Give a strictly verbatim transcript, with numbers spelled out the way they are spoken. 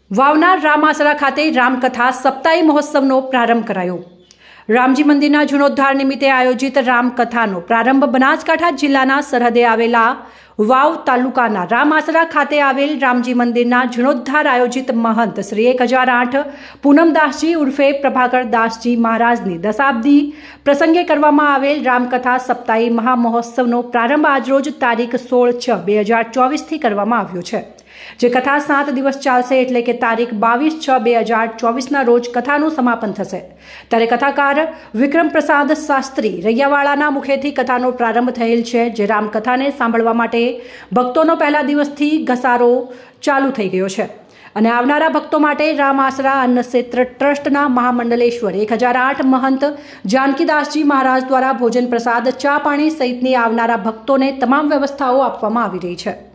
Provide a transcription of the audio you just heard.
વાવનાર રામાસરા ખાતે રામકથા સપ્તાહી મહોત્સવનો પ્રારંભ કરાયો। રામજી મંદિરના જીર્ણોદ્ધાર નિમિત્તે આયોજિત રામકથાનો પ્રારંભ બનાસકાંઠા જિલ્લાના સરહદે આવેલા વાવ તાલુકાના રામાસરા ખાતે આવેલ રામજી મંદિરના જીર્ણોદ્ધાર આયોજિત મહંત શ્રી એક હજાર આઠ પૂનમદાસજી ઉર્ફે પ્રભાકરદાસજી મહારાજની દશાબ્દી પ્રસંગે કરવામાં આવેલ રામકથા સપ્તાહી મહામહોત્સવનો પ્રારંભ આજરોજ તારીખ સોળ છ બે હજાર ચોવીસથી કરવામાં આવ્યો છે, જે કથા સાત દિવસ ચાલશે, એટલે કે તારીખ બાવીસ છ બે હજાર ચોવીસના રોજ કથાનું સમાપન થશે। ત્યારે કથાકાર વિક્રમ પ્રસાદ શાસ્ત્રી રૈયાવાળાના મુખેથી કથાનો પ્રારંભ થયેલ છે, જે રામકથાને સાંભળવા માટે ભક્તોનો પહેલા દિવસથી ઘસારો ચાલુ થઈ ગયો છે અને આવનારા ભક્તો માટે રામાસરા અન્ન ક્ષેત્ર ટ્રસ્ટના મહામંડલેશ્વર એક હજાર આઠ મહંત જાનકીદાસજી મહારાજ દ્વારા ભોજન પ્રસાદ, ચા પાણી સહિતની આવનારા ભક્તોને તમામ વ્યવસ્થાઓ આપવામાં આવી રહી છે।